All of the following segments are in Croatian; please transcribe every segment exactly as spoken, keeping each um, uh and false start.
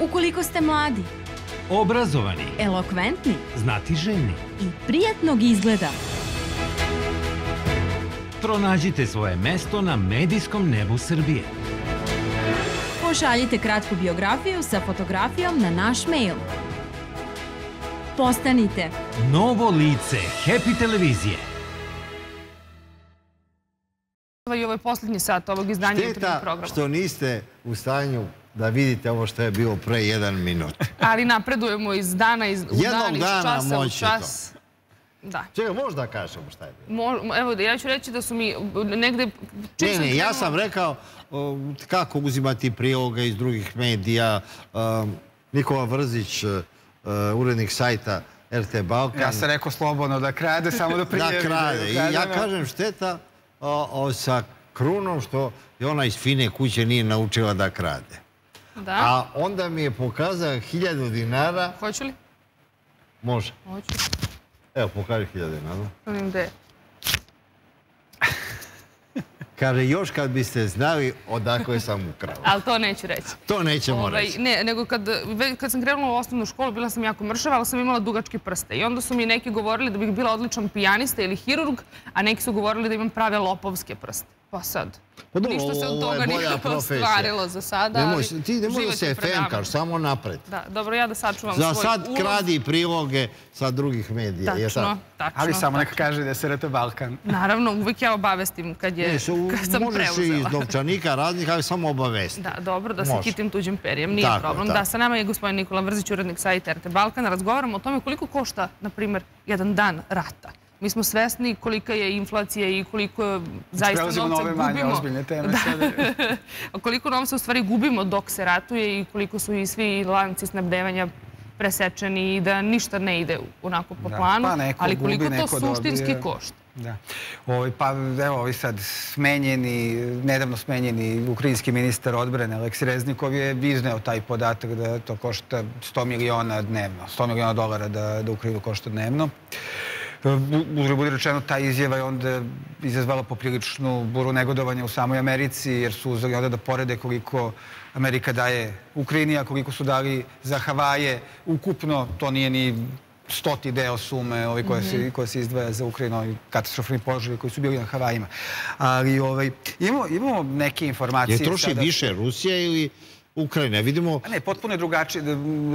Ukoliko ste mladi, obrazovani, elokventni, znatiželjni i prijatnog izgleda, pronađite svoje mesto na medijskom nebu Srbije. Pošaljite kratku biografiju sa fotografijom na naš mail. Postanite novo lice Happy televizije. I ovo je posljednji sat ovog izdanja intervju programa. Šteta što niste u stanju da vidite ovo što je bilo pre jedan minut. Ali napredujemo iz dana u dan, iz časa u čas. Da. Čekaj, možeš da kažemo šta je bilo? Evo, ja ću reći da su mi negde... Ne, ne, ja sam rekao kako uzimati priloga iz drugih medija. Nikola Vrzić, urednik sajta R T Balkan. Ja sam rekao slobodno da krade, samo da prijevi. Da krade. I ja kažem šteta sa Krunom što je ona iz fine kuće nije naučila da krade. Da. A onda mi je pokazao hiljadu dinara. Hoću li? Može. Hoću. Evo, pokaži hiljadu dinara. Vidim gde je. Kaže, još kad biste znali odakle sam ukrala. Ali to neću reći. To nećemo reći. Ne, nego kad sam krenula u osnovnu školu, bila sam jako mršava, ali sam imala dugačke prste. I onda su mi neki govorili da bih bila odličan pijanista ili hirurg, a neki su govorili da imam prave lopovske prste. Pa sad. Ništa se od toga nije ostvarilo za sada. Ti ne možeš da se efemkaš, samo napred. Da, dobro, ja da sačuvam svoj ulaz. Za sad kradi priloge sa drugih medija. Tačno, tačno. Ali samo neka kaže da je S R T Balkan. Naravno, uvijek ja obavestim kad sam preuzela. Možeš i iz novčanika raznih, ali samo obavesti. Da, dobro, da se kitim tuđim perijem, nije problem. Da, sa nama je gospodin Nikola Vrzić, urednik sajta R T Balkan. Razgovaramo o tome koliko košta, na primjer, jedan dan rata. Mi smo svesni kolika je inflacija i koliko zaista novca gubimo. Prelazimo na ove manje ozbiljne teme sada. Koliko novca u stvari gubimo dok se ratuje i koliko su i svi lanci snabdevanja presečeni i da ništa ne ide onako po planu, ali koliko to suštinski košta. Pa evo ovi sad smenjeni, nedavno smenjeni ukrajinski ministar odbrane Aleksij Reznikov je izneo taj podatak da to košta sto miliona dnevno, sto miliona dolara da Ukrajinu košta dnevno. Uzre budi rečeno, ta izjava je onda izazvala popriličnu buru negodovanja u samoj Americi, jer su uzeli onda da porede koliko Amerika daje Ukrajini, a koliko su dali za Havaje. Ukupno to nije ni stoti deo sume koja se izdvaja za Ukrajinu, ovi katastrofni požari koji su bili na Havajima. Ali imamo neke informacije... Je troši više Rusija ili Ukrajina? Vidimo... Ne, potpuno je drugačije.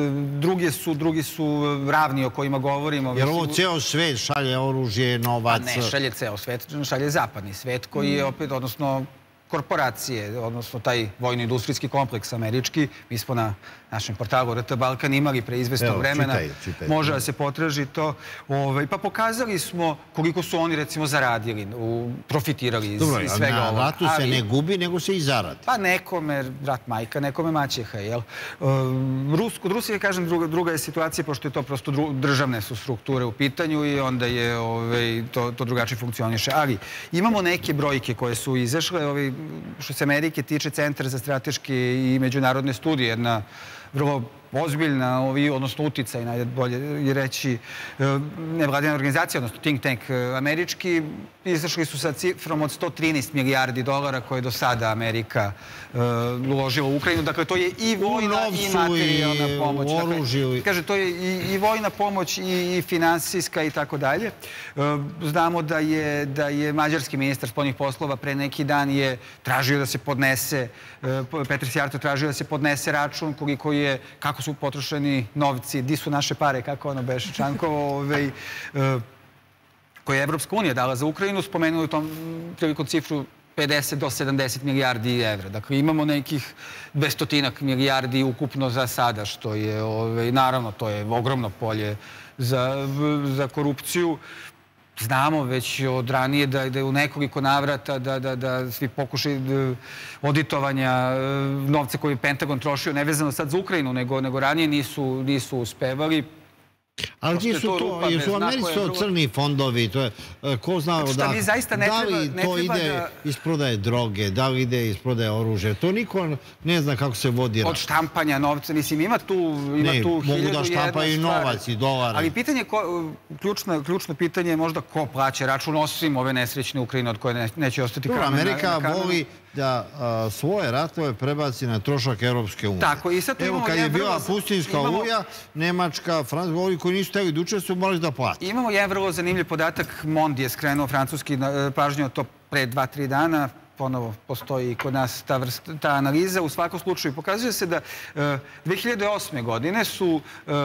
Drugi su ravni o kojima govorimo. Jer ovo ceo svet šalje oružje, novac... Ne, šalje ceo svet, šalje zapadni svet koji je opet, odnosno korporacije, odnosno taj vojno-industrijski kompleks američki. Mi smo na našem portalu R T Balkan imali pre izvesnog vremena. Može da se potraži to. Pa pokazali smo koliko su oni, recimo, zaradili, profitirali iz svega ovoga. Na ratu se ne gubi, nego se i zaradi. Pa nekome rat majka, nekome maćeha, jel? Kod Rusije, kažem, druga je situacija, pošto je to prosto državne su strukture u pitanju i onda je to drugačije funkcioniše. Ali imamo neke brojke koje su izašle. Što se Amerike tiče, Centar za strateške i međunarodne studije, jedna vrlo ozbiljna, odnosno uticaj, najbolje je reći, nevladina organizacija, odnosno think tank američki, izašli su sa cifrom od sto trinaest milijardi dolara koje je do sada Amerika uložila u Ukrajinu. Dakle, to je i vojna i materijalna pomoć. Kaže, to je i vojna pomoć i finansijska i tako dalje. Znamo da je mađarski ministar spoljnih poslova pre neki dan je tražio da se podnese, Petr Sjarto tražio da se podnese račun koliko je, kako su potrošeni novci, di su naše pare, kako ono beše Čankovo, koje je Evropska unija dala za Ukrajinu, spomenuli u tom prilikom cifru pedeset do sedamdeset milijardi evra. Dakle, imamo nekih dvestotinak milijardi ukupno za sada, što je, naravno, to je ogromno polje za korupciju. Znamo već od ranije da je u nekoliko navrata da svi pokušaj auditovanja novca koji je Pentagon trošio, nevezano sad za Ukrajinu, nego ranije nisu uspevali. Ali ti su to, jer su u Americi to crni fondovi, to je, ko zna da li to ide iz prodaje droge, da li ide iz prodaje oružja, to niko ne zna kako se vodi rat. Od štampanja novca, mislim, ima tu hiljadu i jedna stvar. Ne, mogu da štampaju i novac i dolare. Ali pitanje, ključno pitanje je možda ko plaća račun, osim ove nesrećne Ukrajine od koje neće ostati krame. Amerika voli da svoje ratove prebaci na trošak Evropske unije. Tako, i sad Evo, kad je bila pustinska oluja, Nemačka, Francuska, ovi koji nisu hteli da učestvuju, morali da plati. Imamo jedan vrlo zanimljiv podatak. Mondi je skrenuo francuski pažnju to pre dva, tri dana. Ponovo postoji i kod nas ta analiza. U svakom slučaju pokazuje se da dve hiljade osme. godine su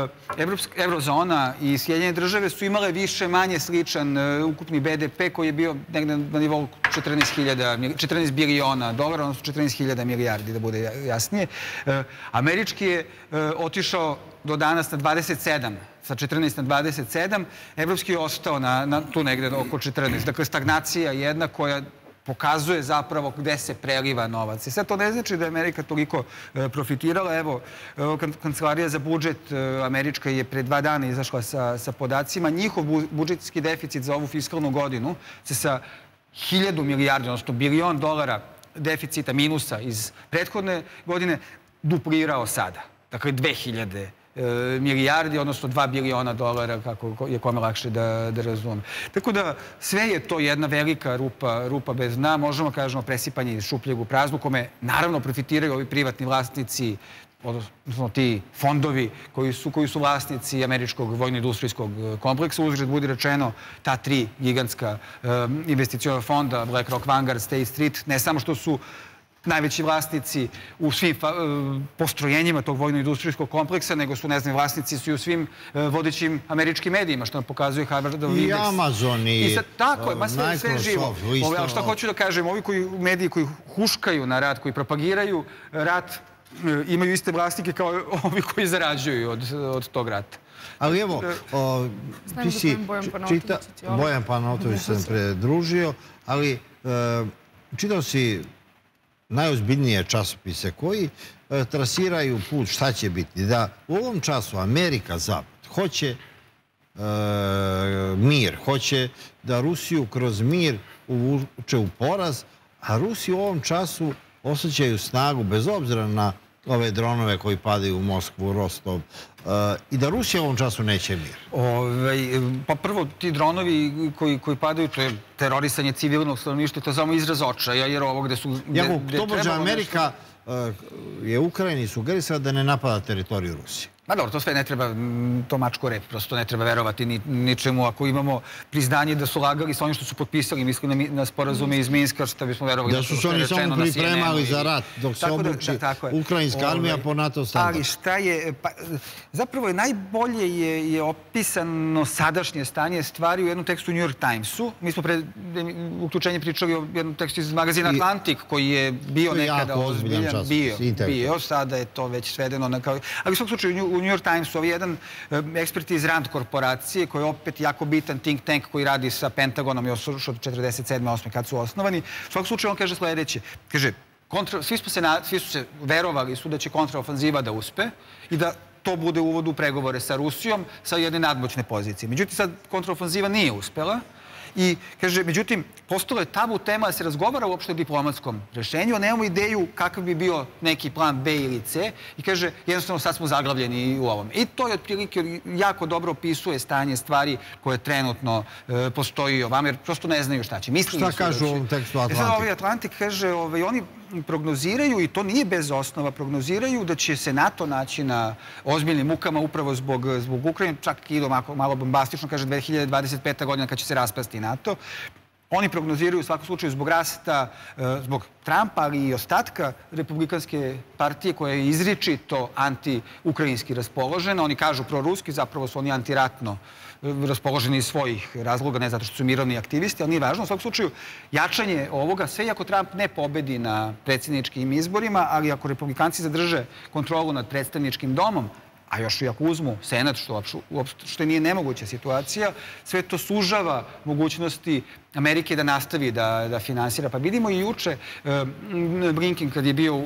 Eurozona i Sjedinjene države su imale više manje sličan ukupni be de pe koji je bio negde na nivou četrnaest biliona dolara, odnosno četrnaest hiljada milijardi, da bude jasnije. Američki je otišao do danas na dvadeset sedam, sa četrnaest na dvadeset sedam. Evropski je ostao tu negde oko četrnaest. Dakle, stagnacija jedna koja pokazuje zapravo gde se preliva novac. I sad to ne znači da je Amerika toliko profitirala. Evo, Kancelarija za budžet američka je pre dva dana izašla sa podacima. Njihov budžetski deficit za ovu fiskalnu godinu se sa hiljadu milijardi, odnosno bilion dolara deficita minusa iz prethodne godine duplirao sada. Dakle, dve hiljade milijardi, odnosno dva biliona dolara, kako je kome lakše da razume. Tako da sve je to jedna velika rupa bez dna. Možemo kažemo presipanje iz šupljeg u praznu, kome naravno profitiraju ovi privatni vlasnici, odnosno ti fondovi koji su vlasnici američkog vojno-industrijskog kompleksa. Uzgled budi rečeno, ta tri gigantska investicijona fonda, BlackRock, Vanguard, State Street, ne samo što su najveći vlasnici u svim postrojenjima tog vojno-industrijskog kompleksa, nego su, ne znam, vlasnici su i u svim vodećim američkim medijima, što nam pokazuje Harvardov indeks. I Amazon i Microsoft. Ali što hoću da kažem, ovi mediji koji huškaju na rat, koji propagiraju rat, imaju iste vlasnike kao ovi koji zarađuju od tog rata. Ali evo, ti si čita... Bojan Panautović sam predružio, ali čitao si najozbiljnije časopise koji trasiraju put šta će biti. Da u ovom času Amerika, Zapad, hoće mir, hoće da Rusiju kroz mir uvuče u poraz, a Rusi u ovom času osjećaju snagu, bez obzira na ove dronove koji padaju u Moskvu, Rostov, i da Rusija u ovom času neće mir. Pa prvo, ti dronovi koji padaju, to je terorisanje civilnog stanovništva, to je samo izraz očaja, jer ovo gde su... Jako, to bože, Amerika je Ukrajini sugerisala da ne napada teritoriju Rusije. Ma dobro, to sve ne treba, to mačko rep, prosto ne treba verovati ničemu. Ako imamo priznanje da su lagali sa onim što su potpisali, mislim na sporazume iz Minska, što bismo verovali da su se oni samo pripremali za rat dok se obuči ukrajinska armija po NATO standardu. Ali šta je, zapravo je najbolje je opisano sadašnje stanje stvari u jednom tekstu u New York Timesu. Mi smo pre uključenje pričali o jednom tekstu iz magazina Atlantik, koji je bio nekada ozbiljan. Bio, sada je to već svedeno na kao... Ali u svom slučaju u New York Timesu ovaj jedan ekspert iz Rand korporacije, koji je opet jako bitan think tank koji radi sa Pentagonom još od četrdeset sedme osme kad su osnovani. U svakom slučaju on kaže sledeće. Kaže, svi su se verovali su da će kontraofanziva da uspe i da to bude uvod u pregovore sa Rusijom sa jedne nadmoćne pozicije. Međutim, sad kontraofanziva nije uspela. I, kaže, međutim, postalo je tabu tema da se razgovara uopšte o diplomatskom rešenju, a nemamo ideju kakav bi bio neki plan B ili C. I, kaže, jednostavno sad smo zaglavljeni u ovom. I to je otprilike jako dobro opisuje stanje stvari koje trenutno postoji ovamo, jer prosto ne znaju šta će. Šta kažu u ovom tekstu Atlantik? Ovaj Atlantik kaže, oni prognoziraju, i to nije bez osnova, prognoziraju da će se NATO naći na ozbiljnim mukama upravo zbog Ukrajine, čak i idu malo bombastično, kaže dve hiljade dvadeset peta godina kad će se raspasti NATO. Oni prognoziraju u svakom slučaju zbog rasta, zbog Trumpa, ali i ostatka Republikanske partije koja je izričito anti-ukrajinski raspoložena. Oni kažu proruski, zapravo su oni antiratno raspoloženi iz svojih razloga, ne zato što su mirovni aktivisti, ali nije važno. U svakom slučaju, jačanje ovoga, sve i ako Trump ne pobedi na predsjedničkim izborima, ali ako republikanci zadrže kontrolu nad predstavničkim domom, a još i ako uzmu Senat, što nije nemoguća situacija, sve to sužava mogućnosti Amerike da nastavi da finansira. Pa vidimo i juče Blinken kad je bio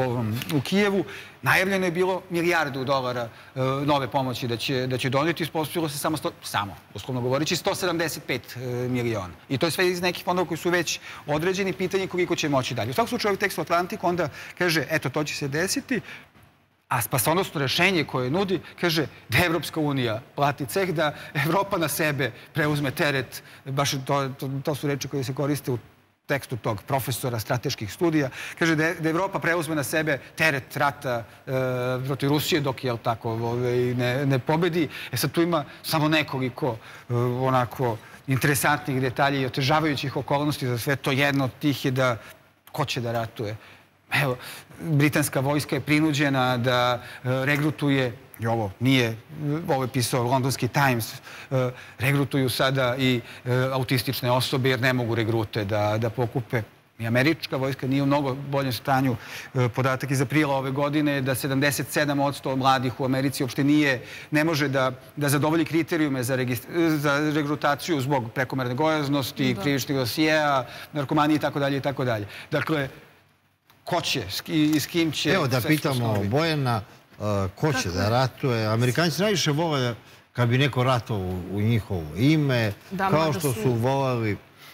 u Kijevu, najavljeno je bilo milijardu dolara nove pomoći da će doneti, ispostavilo se samo, uslovno govoreći, sto sedamdeset pet miliona. I to je sve iz nekih fondova koji su već određeni, pitanje koliko će moći dalje. U svakom slučaju ovaj tekst u Atlantiku onda kaže, eto, to će se desiti, a spasonosno rešenje koje nudi, kaže da Evropska unija plati ceh, da Evropa na sebe preuzme teret, baš to su reči koje se koriste u tekstu tog profesora strateških studija, kaže da Evropa preuzme na sebe teret rata protiv Rusije dok je tako ne pobedi. E sad tu ima samo nekoliko onako interesantnih detalja i otežavajućih okolnosti za sve to. Jedno od tih je da ko će da ratuje. Evo, britanska vojska je prinuđena da regrutuje, i ovo nije, ovo je pisao Londonski Times, regrutuju sada i autistične osobe jer ne mogu regrute da pokupe. I američka vojska nije u mnogo boljem stanju. Podatak iz aprila ove godine da sedamdeset sedam posto mladih u Americi uopšte nije, ne može da zadovolji kriterijume za regrutaciju zbog prekomerne gojaznosti, krivičnih dosijeja, narkomanije itd. itd. Dakle, ko će i s kim će... Evo da pitamo Bojana, ko će da ratuje. Amerikanci najviše vole kad bi neko ratovao u njihovo ime, kao što su volali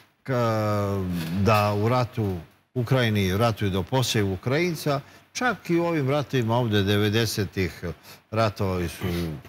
da u ratu Ukrajini ratuju do posljednjeg Ukrajinca. Čak i u ovim ratovima ovdje devedesetih ratovali su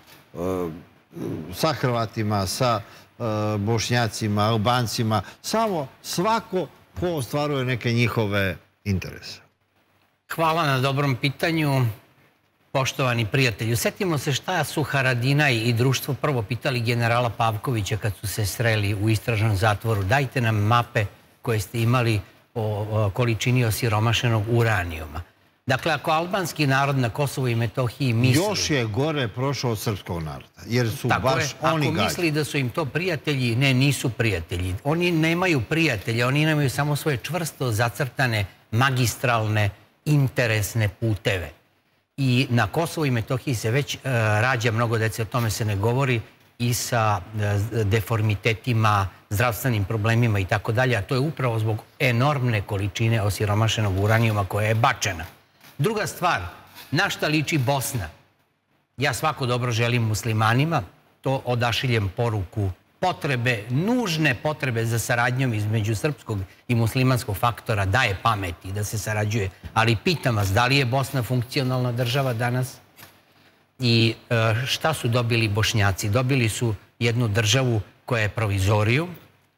sa Hrvatima, sa Bošnjacima, Albancima. Samo svako ko ostvaruje neke njihove interese. Hvala na dobrom pitanju. Poštovani prijatelju, setimo se šta su Haradinaj i društvo prvo pitali generala Pavkovića kad su se sreli u istražnom zatvoru. Dajte nam mape koje ste imali o količini osiromašenog uranijuma. Dakle, ako albanski narod na Kosovu i Metohiji misli... Još je gore prošao od srpskog naroda, jer su baš oni gađi. Ako misli da su im to prijatelji, ne, nisu prijatelji. Oni nemaju prijatelja, oni nemaju samo svoje čvrsto zacrtane magistralne interesne puteve. I na Kosovu i Metohiji se već rađa mnogo dece, o tome se ne govori, i sa deformitetima, zdravstvenim problemima i tako dalje, a to je upravo zbog enormne količine osiromašenog uranijuma koja je bačena. Druga stvar, na šta liči Bosna? Ja svako dobro želim muslimanima, to odašiljem poruku potrebe, nužne potrebe za saradnjom između srpskog i muslimanskog faktora daje pameti da se sarađuje. Ali pitam vas, da li je Bosna funkcionalna država danas? I šta su dobili Bošnjaci? Dobili su jednu državu koja je provizorijum,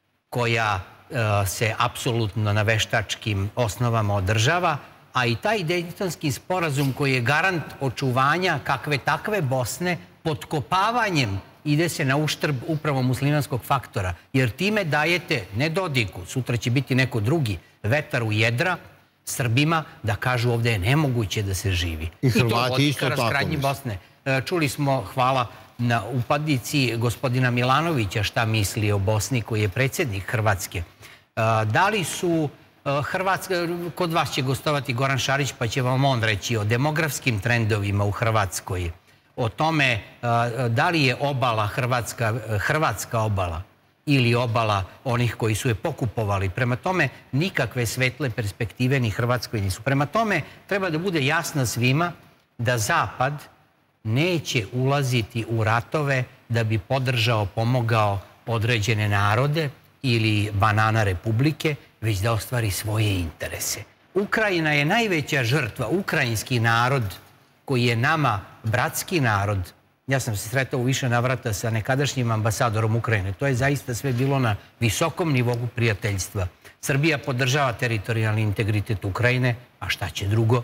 koja se apsolutno na veštačkim osnovama održava, a i taj Dejtonski sporazum koji je garant očuvanja kakve takve Bosne potkopavanjem ide se na uštrb upravo muslimanskog faktora, jer time dajete, ne Dodiku, sutra će biti neko drugi, vetar u jedra Srbima da kažu ovdje je nemoguće da se živi. I Hrvati isto tako. Bosne. Čuli smo, hvala na upadici gospodina Milanovića, šta misli o Bosni koji je predsjednik Hrvatske. Da li su Hrvatska, kod vas će gostovati Goran Šarić pa će vam on reći o demografskim trendovima u Hrvatskoj, o tome da li je obala hrvatska obala ili obala onih koji su je pokupovali. Prema tome, nikakve svetle perspektive ni Hrvatskoj nisu. Prema tome, treba da bude jasno svima da Zapad neće ulaziti u ratove da bi podržao, pomogao određene narode ili banana republike, već da ostvari svoje interese. Ukrajina je najveća žrtva, ukrajinski narod koji je nama bratski narod. Ja sam se sretao u više navrata sa nekadašnjim ambasadorom Ukrajine. To je zaista sve bilo na visokom nivou prijateljstva. Srbija podržava teritorijalni integritet Ukrajine, a šta će drugo?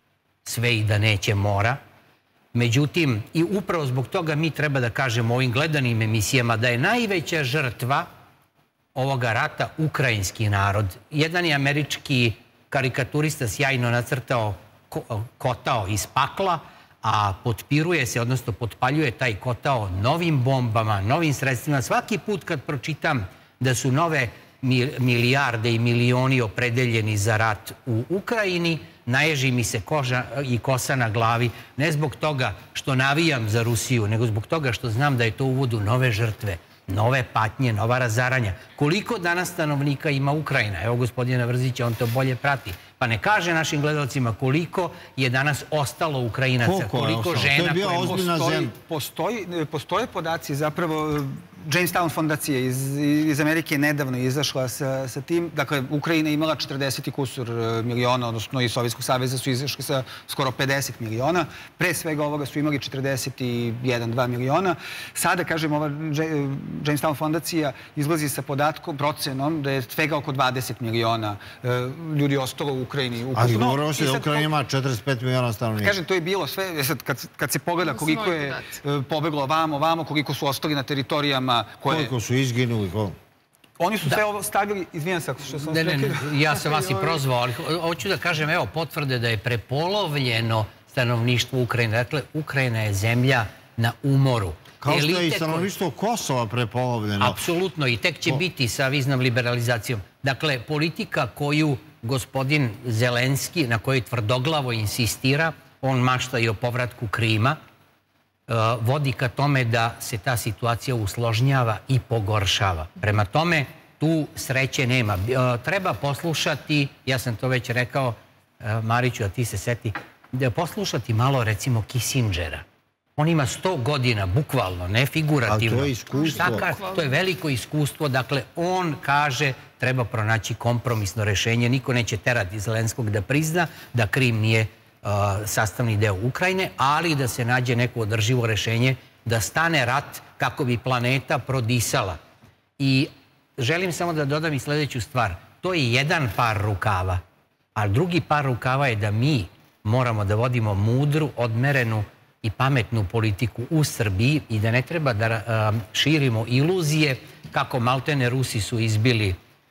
Sve i da neće mora. Međutim, i upravo zbog toga mi treba da kažemo ovim gledanim emisijama da je najveća žrtva ovoga rata ukrajinski narod. Jedan je američki karikaturista sjajno nacrtao kotao iz pakla, a potpiruje se, odnosno potpaljuje taj kotao novim bombama, novim sredstvima. Svaki put kad pročitam da su nove milijarde i milioni opredeljeni za rat u Ukrajini, naježi mi se koža i kosa na glavi, ne zbog toga što navijam za Rusiju, nego zbog toga što znam da je to uvod u nove žrtve, nove patnje, nova razaranja. Koliko danas stanovnika ima Ukrajina? Evo gospodina Vrzića, on to bolje prati. Pa ne kaže našim gledalcima koliko je danas ostalo Ukrajinaca, koliko žena koje postoji. Postoje podaci, zapravo Jamestown fondacija iz Amerike je nedavno izašla sa tim. Dakle, Ukrajina je imala četrdeset kusur miliona, odnosno i Sovjetskog saveza su izašli sa skoro pedeset miliona. Pre svega ovoga su imali četrdeset jedan do dva miliona. Sada, kažem, ova Jamestown fondacija izlazi sa podatkom, procenom, da je svega oko dvadeset miliona ljudi ostalo u Ukrajini. Ali govorilo se da Ukrajina ima četrdeset pet miliona stanovnika. Kažem, to je bilo sve, kad se pogleda koliko je pobeglo vamo, vamo, koliko su ostali na teritorijama koje... Koliko su izginuli, koliko... Oni su sve ovo stavili, izvijem se ako što sam rekao. Ja sam vas i prozvao, ali hoću da kažem, evo, potvrde da je prepolovljeno stanovništvo Ukrajine. Dakle, Ukrajina je zemlja na umoru. Kao što je i stanovništvo Kosova prepolovljeno. Apsolutno, i tek će biti sa viznom liberalizacijom. Dakle, politika koju gospodin Zelenski, na kojoj tvrdoglavo insistira, on mašta i o povratku Krima, vodi ka tome da se ta situacija usložnjava i pogoršava. Prema tome, tu sreće nema. Treba poslušati, ja sam to već rekao, Mariću, a ti se seti, da poslušati malo, recimo, Kissingera. On ima sto godina, bukvalno, ne figurativno. Ali to je iskustvo. To je veliko iskustvo. Dakle, on kaže treba pronaći kompromisno rešenje. Niko neće terati Zelenskog da prizna da Krim nije sastavni deo Ukrajine, ali da se nađe neko održivo rešenje, da stane rat kako bi planeta prodisala. I želim samo da dodam i sljedeću stvar. To je jedan par rukava, a drugi par rukava je da mi moramo da vodimo mudru, odmerenu i pametnu politiku u Srbiji i da ne treba da širimo iluzije kako maltene Rusi su izbili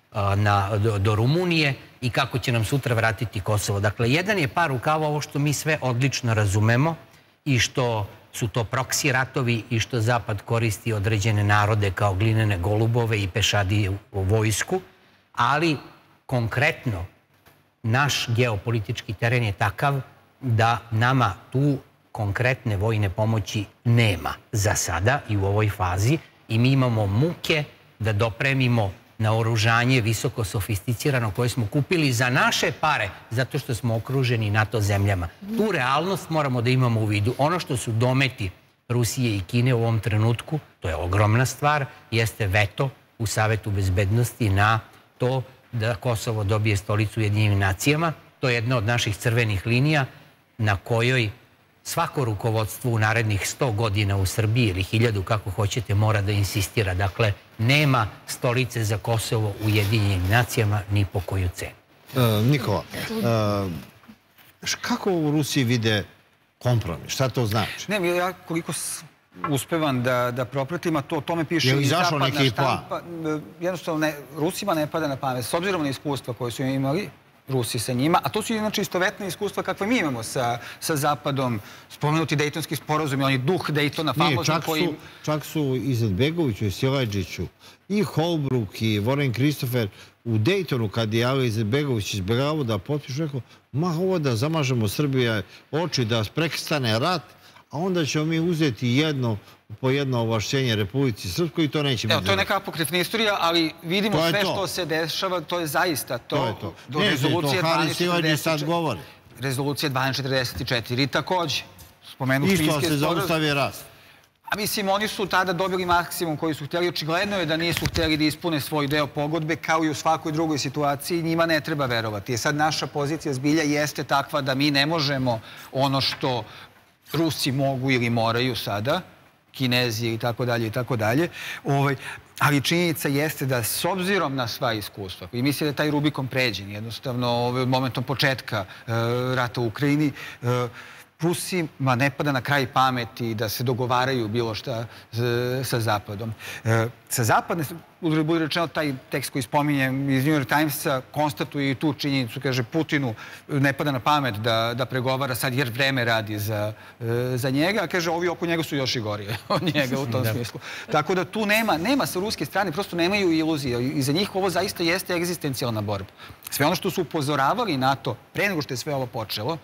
do Rumunije i kako će nam sutra vratiti Kosovo. Dakle, jedan je par rukava ovo što mi sve odlično razumemo i što su to proksi ratovi i što Zapad koristi određene narode kao glinene golubove i pešadije u vojsku, ali konkretno naš geopolitički teren je takav da nama tu konkretne vojne pomoći nema za sada i u ovoj fazi i mi imamo muke da dopremimo na oružanje visoko sofisticirano koje smo kupili za naše pare zato što smo okruženi NATO zemljama. Tu realnost moramo da imamo u vidu. Ono što su dometi Rusije i Kine u ovom trenutku, to je ogromna stvar, jeste veto u Savetu bezbednosti na to da Kosovo dobije stolicu u Ujedinjenim nacijama. To je jedna od naših crvenih linija na kojoj svako rukovodstvo u narednih sto godina u Srbiji ili hiljadu, kako hoćete, mora da insistira. Dakle, nema stolice za Kosovo u Ujedinjenim nacijama ni po koju cenu. Nikola, kako u Rusiji vide kompromis? Šta to znači? Ne, ja koliko uspevam da propratim, a to o tome piše i zapadna štampa. Jednostavno, Rusima ne pada na pamet. S obzirom na iskustva koje su imali, Rusi sa njima, a to su inače istovetne iskustva kakve mi imamo sa Zapadom, spomenuti Dejtonski sporazum i oni duh Dejtona famozno koji... Čak su Izetbegoviću i Silajdžiću i Holbruk i Warren Christopher u Dejtonu, kad je Ali Izetbegović izbjegavao da potpišu, rekao, ma ovo da zamažemo Srbija oči, da prekstane rat, a onda ćemo mi uzeti jedno po jedno ovlašćenje Republici Srpskoj i to neće biti. To je neka apokrifna istorija, ali vidimo sve što se dešava, to je zaista to. To je to. Ne znam, to Haris Silajdžić sad govori. Rezolucija dvanaest četrdeset četiri takođe. Isto se zaustavi rast. A mislim, oni su tada dobili maksimum koji su htjeli. Očigledno je da nisu htjeli da ispune svoj deo pogodbe, kao i u svakoj drugoj situaciji. Njima ne treba verovati. Sad naša pozicija zbilja jeste takva da mi ne možemo ono što Rusi mogu ili moraju sada, Kinezi i tako dalje i tako dalje. Ali činjenica jeste da s obzirom na sva iskustva, i mislim da je taj Rubikon pređen, jednostavno momentom početka rata u Ukrajini, Rusima ne pada na kraj pameti da se dogovaraju bilo šta sa Zapadom. Sa Zapadne, uzgled bude rečeno, taj tekst koji spominjem iz New York Timesa konstatuje i tu činjenicu, kaže, Putinu ne pada na pamet da pregovara sad jer vreme radi za njega, a kaže, ovi oko njega su još i gorije od njega u tom smislu. Tako da tu nema, nema sa ruske strane, prosto nemaju iluzije i za njih ovo zaista jeste egzistencijalna borba. Sve ono što su upozoravali na to pre nego što je sve ovo počelo,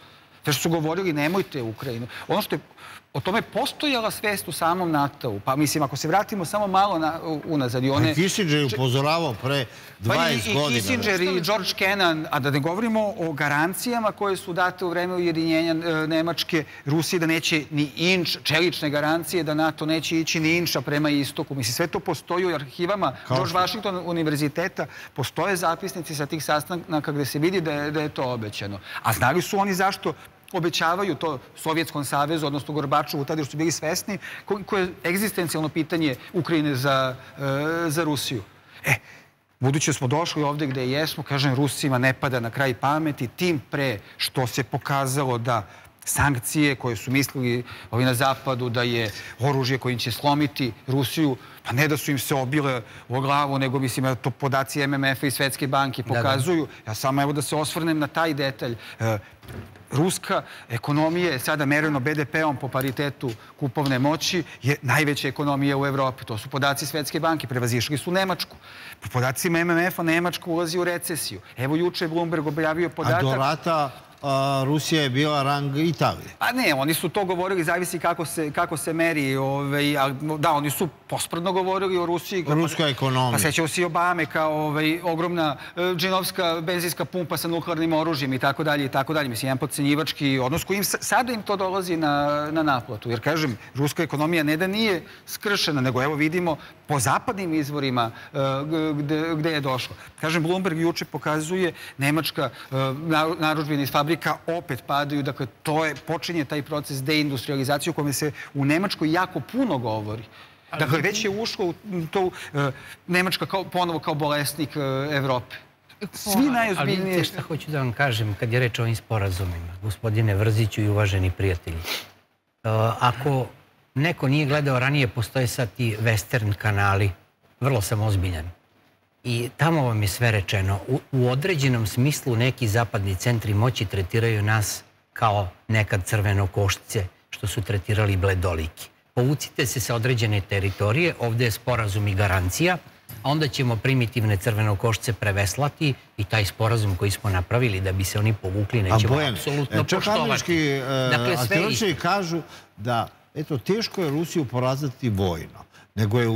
Sve što su govorili, nemojte Ukrajinu. Ono što je o tome postojala svest u samom NATO-u. Pa mislim, ako se vratimo samo malo unazad i one... Kissinger je upozoravao pre dvadeset godina. I Kissinger i George Kennan, a da ne govorimo o garancijama koje su date u vreme ujedinjenja Nemačke, Rusije, da neće ni inč, čelične garancije, da NATO neće ići ni inča prema istoku. Mislim, sve to postoji u arhivama George Washington univerziteta. Postoje zapisnici sa tih sastanaka gde se vidi da je to obećano. A znali su oni zašto obećavaju to Sovjetskom savezu, odnosno Gorbačovu, tada što su bili svesni, koje je egzistencijalno pitanje Ukrajine za Rusiju. E, budući smo došli ovde gde jesmo, kažem, Rusima ne pada na kraj pameti, tim pre što se pokazalo da sankcije koje su mislili ovi na zapadu da je oružje kojim će slomiti Rusiju, pa ne da su im se obile u glavu, nego mislim, to podaci M M F-a i Svetske banke pokazuju. Ja samo evo da se osvrnem na taj detalj. Ruska ekonomija je sada mereno B D P-om po paritetu kupovne moći, je najveća ekonomija u Evropi. To su podaci Svetske banke. Prevazišli su Nemačku. Po podacima M M F-a Nemačka ulazi u recesiju. Evo juče je Bloomberg objavio podatak... A do rata Rusija je bila rang Italije. Pa ne, oni su to govorili, zavisi kako se meri. Da, oni su posprdno govorili o Rusiji. O ruskoj ekonomiji. Pa sećao si Obame kao ogromna džinovska benzinska pumpa sa nuklearnim oružjem i tako dalje i tako dalje. Mislim, jedan podcenjivački odnos koji sada im to dolazi na naplatu. Jer, kažem, ruska ekonomija ne da nije skršena, nego evo vidimo po zapadnim izvorima gde je došlo. Kažem, Bloomberg juče pokazuje Nemačka narudžbina iz fabrika opet padaju. Dakle, to je, počinje taj proces deindustrializacije o kome se u Nemačkoj jako puno govori. Dakle, već je ušlo u to Nemačka ponovo kao bolesnik Evrope. Svi najozbiljnije... Ali šta hoću da vam kažem kad je reč o ovim sporazumima, gospodine Vrziću i uvaženi prijatelji. Ako neko nije gledao ranije, postoje sad ti western kanali, vrlo sam ozbiljan. I tamo vam je sve rečeno. U određenom smislu neki zapadni centri moći tretiraju nas kao nekad crvenokošce, što su tretirali bledoliki. Povucite se sa određene teritorije, ovdje je sporazum i garancija, a onda ćemo primitivne crvenokošce preveslati i taj sporazum koji smo napravili da bi se oni povukli nećemo apsolutno poštovati. Arheologi kažu da teško je Rusiju poraziti vojno, nego je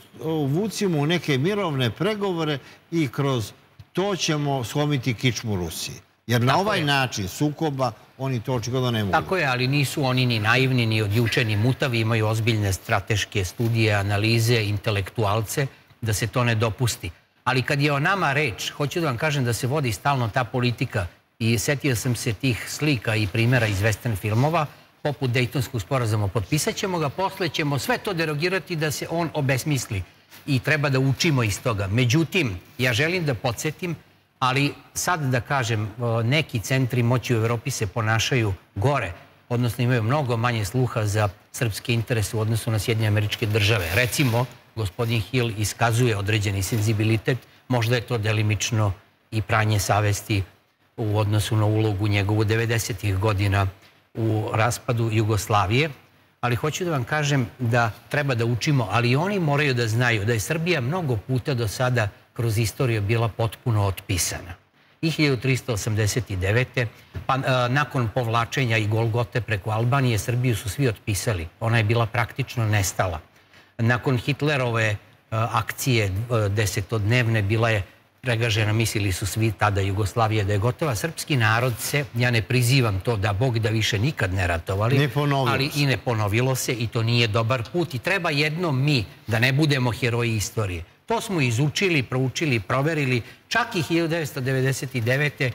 uvucimo u neke mirovne pregovore i kroz to ćemo slomiti kičmu Rusiji. Jer na ovaj način sukoba oni to očigledno ne mogu. Tako je, ali nisu oni ni naivni, ni odjučeni mutavi, imaju ozbiljne strateške studije, analize, intelektualce, da se to ne dopusti. Ali kad je o nama reč, hoću da vam kažem da se vodi stalno ta politika i setio sam se tih slika i primjera iz western filmova, poput Dejtonskog sporazuma, potpisat ćemo ga, posle ćemo sve to derogirati da se on obesmisli i treba da učimo iz toga. Međutim, ja želim da podsjetim, ali sad da kažem, neki centri moći u Evropi se ponašaju gore, odnosno imaju mnogo manje sluha za srpske interese u odnosu na Sjedinjene Američke Države. Recimo, gospodin Hill iskazuje određeni senzibilitet, možda je to delimično i pranje savesti u odnosu na ulogu njegovu devedesetih godina u raspadu Jugoslavije, ali hoću da vam kažem da treba da učimo, ali i oni moraju da znaju da je Srbija mnogo puta do sada kroz istoriju bila potpuno otpisana. I hiljadu trista osamdeset devete. pa nakon povlačenja i Golgote preko Albanije, Srbiju su svi otpisali. Ona je bila praktično nestala. Nakon Hitlerove akcije desetodnevne bila je pregažena, mislili su svi tada Jugoslavije da je gotova. Srpski narod se, ja ne prizivam to da Bog da više nikad ne ratovali, ali i ne ponovilo se i to nije dobar put i treba jednom mi da ne budemo heroji istorije. To smo izučili, proučili, proverili, čak i hiljadu devetsto devedeset devete.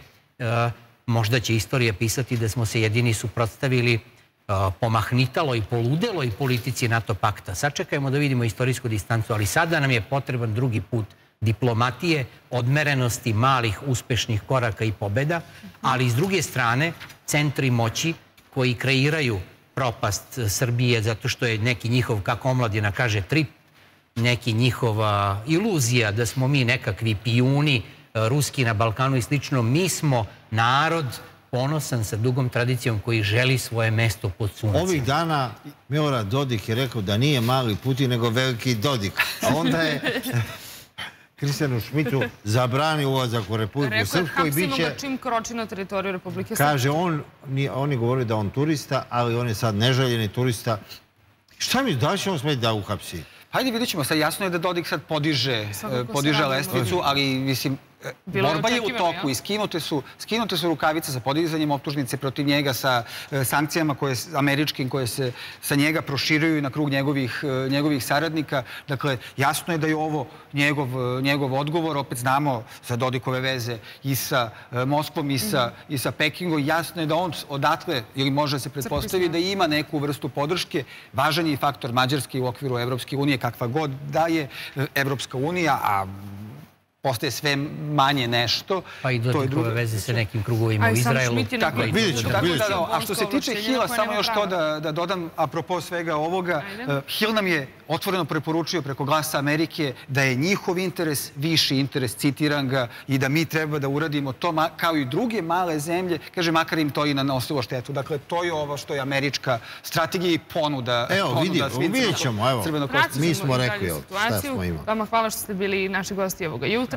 možda će istorija pisati da smo se jedini suprotstavili pomahnitaloj, poludeloj politici NATO pakta. Sačekajmo da vidimo istorijsku distancu, ali sada nam je potreban drugi put diplomatije, odmerenosti, malih, uspešnih koraka i pobjeda, ali s druge strane centri moći koji kreiraju propast Srbije zato što je neki njihov, kako omladina kaže, trip, neki njihova iluzija da smo mi nekakvi pijuni ruski na Balkanu i slično. Mi smo narod ponosan sa dugom tradicijom koji želi svoje mesto pod suncem. Ovih dana Milorad Dodik je rekao da nije mali Putin nego veliki Dodik. A onda je Kristijanu Šmitu zabrani ulazak u Republiku Srpsku. Rekao je, hapsimo ga čim kroči na teritoriju Republike Srpske. Kaže, oni govori da on turista, ali on je sad neželjeni turista. Šta mi, da li će on smeti da uhapsi? Hajde, vidjet ćemo. Sad jasno je da Dodik sad podiže lestvicu, ali mislim, borba je u toku i skinute su rukavice sa podizanjem optužnice protiv njega, sa sankcijama američkim koje se sa njega proširuju i na krug njegovih saradnika. Dakle, jasno je da je ovo njegov odgovor. Opet znamo za Dodikove veze i sa Moskvom i sa Pekingom. Jasno je da on odatle, ili može se pretpostaviti, da ima neku vrstu podrške. Važan je i faktor Mađarske u okviru Evropske unije, kakva god da je Evropska unija, a postaje sve manje nešto. Pa i Dodikove veze sa nekim krugovima u Izraelu. Vidjet ćemo, vidjet ćemo. A što se tiče Hila, samo još to da dodam, apropo svega ovoga, Hil nam je otvoreno preporučio preko Glasa Amerike da je njihov interes viši interes, citiram ga, i da mi treba da uradimo to kao i druge male zemlje, kaže, makar im to i nanosilo štetu. Dakle, to je ovo što je američka strategija i ponuda. Evo, vidjet ćemo, evo, mi smo rekli šta smo imali. Vama hvala što ste bili naši gosti ovoga jutra.